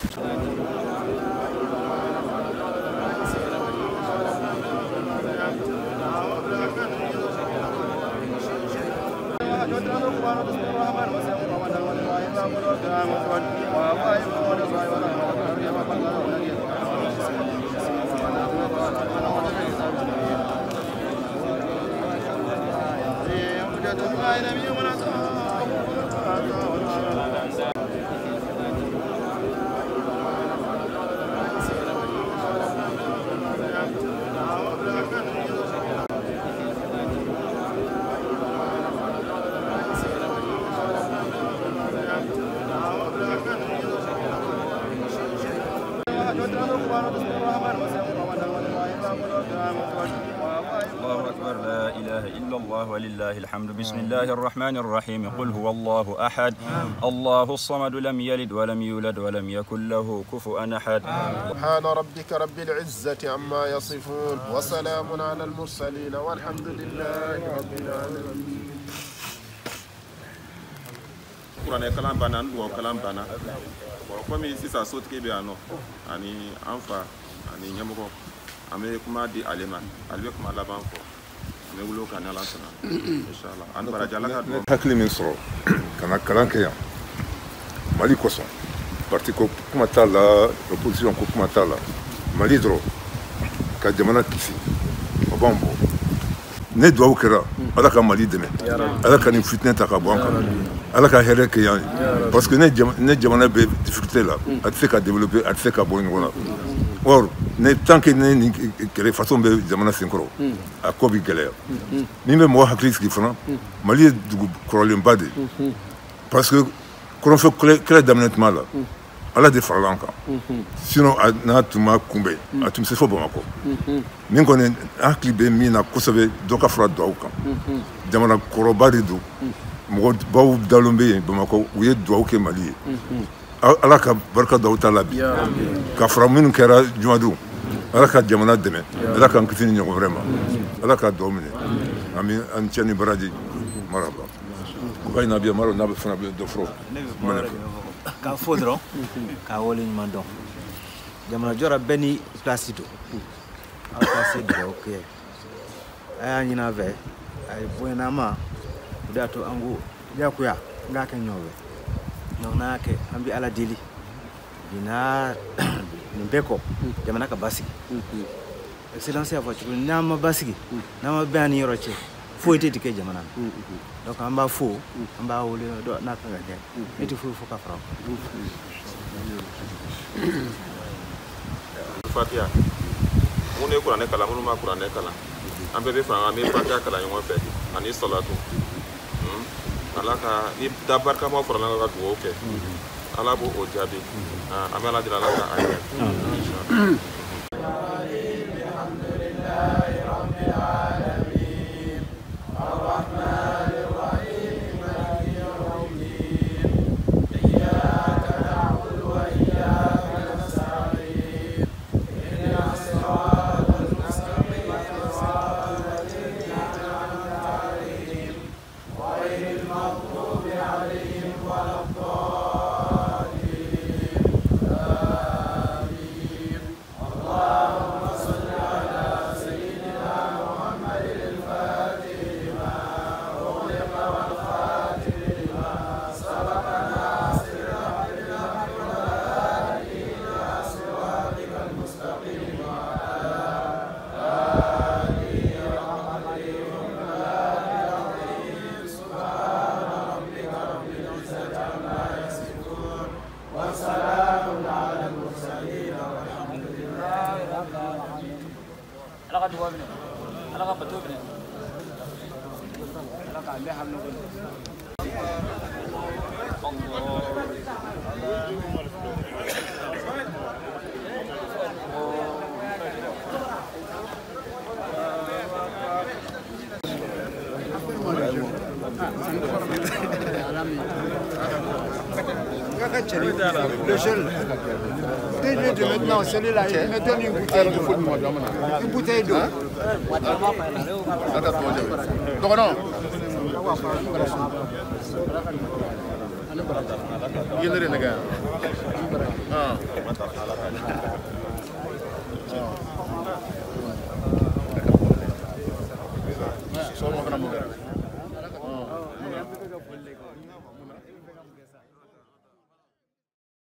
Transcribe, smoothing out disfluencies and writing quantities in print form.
الله أكبر لا إله إلا الله ولله الحمد بسم الله الرحمن الرحيم قل هو الله أحد الله الصمد لم يلد ولم يولد ولم يكن له كفوا أحد سبحان ربك رب العزة عما يصفون وسلام على المرسلين والحمد لله رب العالمين. kuranɛ kalan banna an dugawu kalan banna bon komi sisan sotigi bɛ yan nɔ ani an fa ani ɲɛmɔgɔ an bɛ kuma di ale ma ale bɛ kuma laban fɔ an bɛ wuli o kan ni Ala sɔnna inshallah an baraji Ala ka dugawu. hakili min sɔrɔ ka na kalan kɛ yan Mali kosɔn parti ko kuma t'a la opposition ko kuma t'a la Mali dɔrɔn ka jamana kisi o b'an bɔ ne dugawu kɛra Ala ka Mali dɛmɛ Ala ka nin fitinɛ ta ka bɔ an kan Ala ka hɛrɛ kɛ yan parce que ne jamana bɛ difficulté la a tɛ se ka développer a tɛ se ka bɔ ɲɔgɔn na or ne tant que ne nin kɛlɛ façon bɛ jamana senkɔrɔ a ko bɛ gɛlɛya min bɛ mɔgɔ hakili sigi fana Mali ye dugu kɔrɔlenba de parce que kɔrɔnfɛ kɛlɛ daminɛ tuma la Ala de farala an kan sinon n'a tun ma kunbɛn a tun bɛ se fo Bamakɔ min kɔni hakili bɛ min na kosɛbɛ dɔ ka fara dugawu kan jamana kɔrɔba de don mɔgɔ baw dalen bɛ yen Bamakɔ u ye dugawu kɛ Mali ye Ala ka barika da u ta la bi ka fara minnu kɛra jumadenw Ala ka jamana dɛmɛ Ala k'an kisi ni ɲɔgɔn wɛrɛ ma Ala ka dugawu minɛ an cɛ ni baraji maraba ko ka ɲi na bi maro n'a bɛ fana bɛ dɔ fɔlɔ k'a fɔ dɔrɔn k'a wale ɲuman dɔn jamana jɔra bɛɛ ni place don aw ka se dugawu kɛ a y'a ɲini a fɛ a ye bonyana ma o de y'a to an ko diyagoya n k'a kɛ ɲɔgɔn fɛ donc n'a y'a kɛ an bɛ Ala deli bi n'a nin bɛɛ kɔ jamana ka basigi excellence y'a fɔ cogo n'an ma basigi n'an ma bɛn ani yɔrɔ cɛ foyi tɛ kɛ jamana na donc an b'a fo an b'a wele n'a kan ka kɛ ne tɛ foyi fo ka fara Fatiha minnu ye kuranɛ kalan minnu ma kuranɛ kalan an bɛɛ bɛ fara an bɛ Fatiha kalan ɲɔgɔn fɛ ani salatu Ala ka ni da barikama farala ɲɔgɔn ka dugawu kɛ Ala b'o o jaabi an bɛ Ala deli Ala ka a kɛ Le jeune, dès de maintenant, celui-là, il me donne une bouteille d'eau. Une bouteille d'eau. Non. jamana ta ala ka so mo kana mo